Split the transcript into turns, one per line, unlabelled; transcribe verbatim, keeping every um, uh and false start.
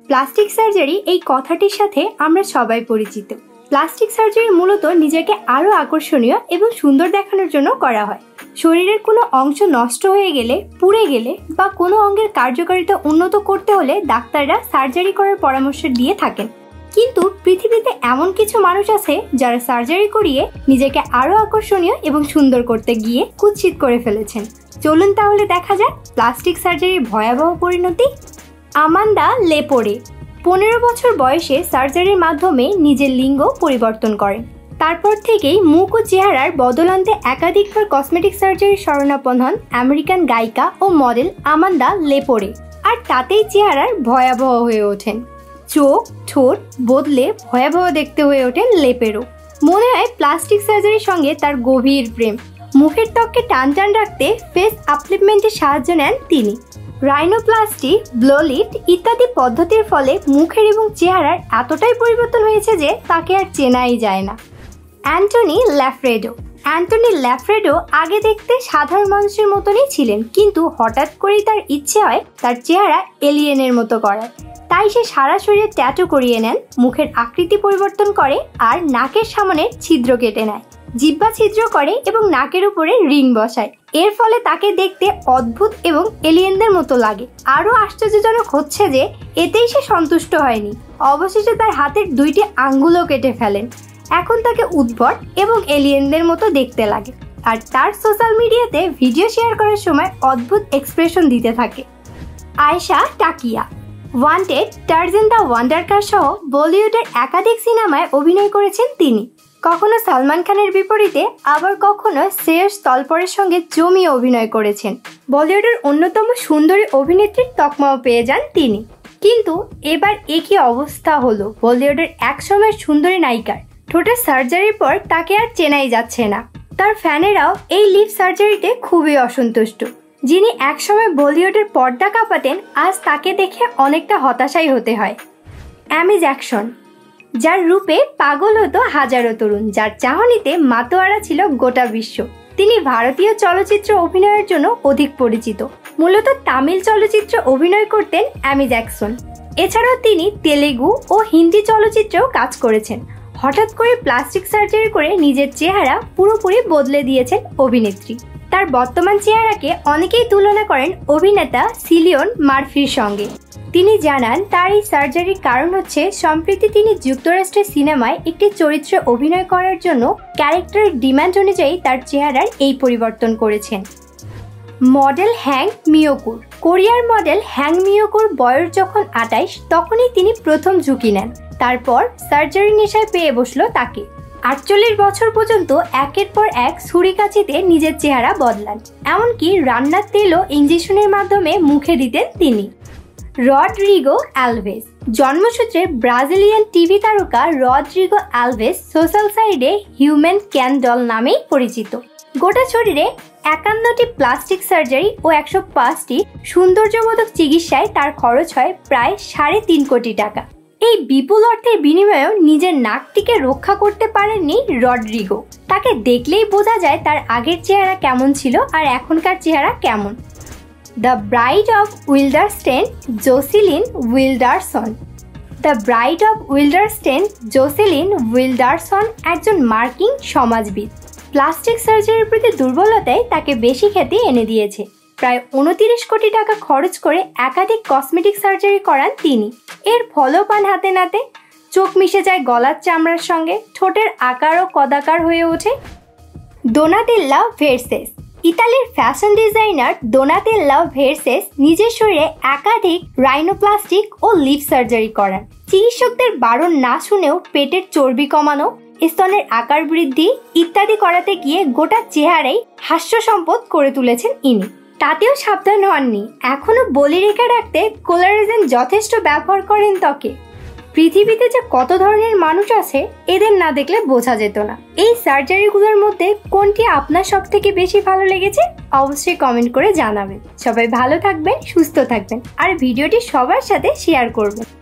Plastic surgery এই কথাটির সাথে আমরা সবাই পরিচিত। প্লাস্টিক সার্জারি মূলত নিজেকে আরো আকর্ষণীয় এবং সুন্দর দেখানোর জন্য করা হয়। শরীরের কোনো অংশ নষ্ট হয়ে গেলে, পুড়ে গেলে বা কোনো অঙ্গের কার্যকারিতা উন্নত করতে হলে ডাক্তাররা সার্জারি করার পরামর্শ দিয়ে থাকেন। কিন্তু পৃথিবীতে এমন কিছু মানুষ আছে যারা সার্জারি করিয়ে নিজেকে আরো আকর্ষণীয় এবং সুন্দর করতে গিয়ে কুৎসিত করে ফেলেছেন। চলুন তাহলে দেখা যাক প্লাস্টিক সার্জারির ভয়াবহ পরিণতি। আমান্ডা লেপোরে পনেরো বছর বয়সে সার্জারির মাধ্যমে নিজের লিঙ্গ পরিবর্তন করেন। তারপর থেকেই মুখ ও চেহারার বদল আনতে একাধিকবার কসমেটিক সার্জারির শরণাপন্ন হন আমেরিকান গায়িকা ও মডেল আমান্ডা লেপোরে। আর তাতেই চেহারার ভয়াবহ হয়ে ওঠেন। চোখ, ঠোঁট বদলে ভয়াবহ দেখতে হয়ে ওঠেন লেপেরও। মনে হয় প্লাস্টিক সার্জারির সঙ্গে তার গভীর প্রেম। মুখের ত্বককে টান টান রাখতে ফেস আপলিপমেন্টের সাহায্য নেন তিনি। রাইনোপ্লাস্টি, ব্লোলিট ইত্যাদি পদ্ধতির ফলে মুখের এবং চেহারার এতটাই পরিবর্তন হয়েছে যে তাকে আর চেনাই যায় না। অ্যান্টনি ল্যাফ্রেডো অ্যান্টনি ল্যাফ্রেডো আগে দেখতে সাধারণ মানুষের মতনই ছিলেন, কিন্তু হঠাৎ করেই তার ইচ্ছে হয় তার চেহারা এলিয়েনের মতো করার। তাই সে সারা শরীরে ট্যাটু করিয়ে নেন, মুখের আকৃতি পরিবর্তন করে আর নাকের সামনের ছিদ্র কেটে নেয়, জিহ্বা ছিদ্র করে এবং নাকের উপরে রিং বসায়। এর ফলে তাকে দেখতে অদ্ভুত এবং এলিয়েনদের মতো লাগে। আরও আশ্চর্যজনক হচ্ছে যে এতেই সে সন্তুষ্ট হয়নি, অবশেষে তার হাতের দুইটি আঙ্গুলও কেটে ফেলেন। এখন তাকে উদ্ভট এবং এলিয়েনদের মতো দেখতে লাগে, আর তার সোশ্যাল মিডিয়াতে ভিডিও শেয়ার করার সময় অদ্ভুত এক্সপ্রেশন দিতে থাকে। Ayesha Takia Wanted, Tarzan the wonder car সহ বলিউডের একাধিক সিনেমায় অভিনয় করেছেন তিনি। কখনো সালমান খানের বিপরীতে, আবার কখনো শ্রেয়স তলপরের সঙ্গে জমিয়ে অভিনয় করেছেন। বলিউডের অন্যতম সুন্দরী অভিনেত্রীর তকমাও পেয়ে যান তিনি। কিন্তু এবার একই অবস্থা হলো বলিউডের একসময়ের সুন্দরী নায়িকার। ঠোঁটের সার্জারির পর তাকে আর চেনাই যাচ্ছে না। তার ফ্যানেরাও এই লিপ সার্জারিতে খুবই অসন্তুষ্ট। যিনি একসময় বলিউডের পর্দা কাঁপাতেন, আজ তাকে দেখে অনেকটা হতাশাই হতে হয়। অ্যামি জ্যাকসন, যার রূপে পাগল হতো হাজারো তরুণ, যার চাহনিতে মাতোয়ারা ছিল গোটা বিশ্ব। তিনি ভারতীয় চলচ্চিত্র অভিনয়ের জন্য অধিক পরিচিত। মূলত তামিল চলচ্চিত্রে অভিনয় করতেন অ্যামি জ্যাকসন। এছাড়াও তিনি তেলেগু ও হিন্দি চলচ্চিত্রেও কাজ করেছেন। হঠাৎ করে প্লাস্টিক সার্জারি করে নিজের চেহারা পুরোপুরি বদলে দিয়েছেন অভিনেত্রী। তার বর্তমান চেহারাকে অনেকেই তুলনা করেন অভিনেতা সিলিয়ন মার্ফির সঙ্গে। তিনি জানান তার এই সার্জারির কারণ হচ্ছে সম্প্রতি তিনি যুক্তরাষ্ট্রের সিনেমায় একটি চরিত্রে অভিনয় করার জন্য ক্যারেক্টারের ডিমান্ড অনুযায়ী তার চেহারার এই পরিবর্তন করেছেন। মডেল হ্যাং মিয়োকুর কোরিয়ার মডেল হ্যাং মিয়োকুর বয়স যখন আটাইশ, তখনই তিনি প্রথম ঝুঁকি নেন। তারপর সার্জারি নেশায় পেয়ে বসলো তাকে। আটচল্লিশ বছর পর্যন্ত একের পর এক ছুরিকাছিতে নিজের চেহারা বদলান, এমনকি রান্নার তেলও ইঞ্জেকশনের মাধ্যমে মুখে দিতেন তিনি। রডরিগো অ্যালভেস জন্মসূত্রে ব্রাজিলিয়ান টিভি তারকা রডরিগো অ্যালভেস সোশ্যাল সাইটে হিউম্যান ক্যান ডল নামেই পরিচিত। গোটা শরীরে একান্নটি প্লাস্টিক সার্জারি ও একশো পাঁচটি সৌন্দর্যবোধক চিকিৎসায় তার খরচ হয় প্রায় সাড়ে তিন কোটি টাকা। এই বিপুল অর্থের বিনিময়েও নিজের নাকটিকে রক্ষা করতে পারেননি রডরিগো। তাকে দেখলেই বোঝা যায় তার আগের চেহারা কেমন ছিল আর এখনকার চেহারা কেমন। The bride of Wildenstein Jocelyn Wildenstein the bride of Wildenstein Jocelyn Wildenstein একজন মার্কিন সমাজবিদ। প্লাস্টিক সার্জারির প্রতি দুর্বলতায় তাকে বেশি খ্যাতি এনে দিয়েছে। প্রায় উনত্রিশ কোটি টাকা খরচ করে একাধিক কসমেটিক সার্জারি করান তিনি। এর ফলও পান হাতে নাতে। চোখ মিশে যায় গলার চামড়ার সঙ্গে, ঠোঁটের আকারও কদাকার হয়ে ওঠে। ডোনাতেল্লা ভেরসেস ইতালির ফ্যাশন ডিজাইনার ডোনাতেল্লা ভেরসেস নিজের শরীরে একাধিক রাইনোপ্লাস্টিক ও লিপ সার্জারি করান। চিকিৎসকদের বারণ না শুনেও পেটের চর্বি কমানো, স্তনের আকার বৃদ্ধি ইত্যাদি করাতে গিয়ে গোটা চেহারাই হাস্য সম্পদ করে তুলেছেন ইনি। তাতেও সাবধান হননি, এখনো বলি রেখে রাখতে কোলারেজেন যথেষ্ট ব্যবহার করেন ত্বকে। পৃথিবীতে যে কত ধরনের মানুষ আছে এদের না দেখলে বোঝা যেত না। এই সার্জারিগুলোর মধ্যে কোনটি আপনার সব থেকে বেশি ভালো লেগেছে অবশ্যই কমেন্ট করে জানাবেন। সবাই ভালো থাকবেন, সুস্থ থাকবেন আর ভিডিওটি সবার সাথে শেয়ার করবেন।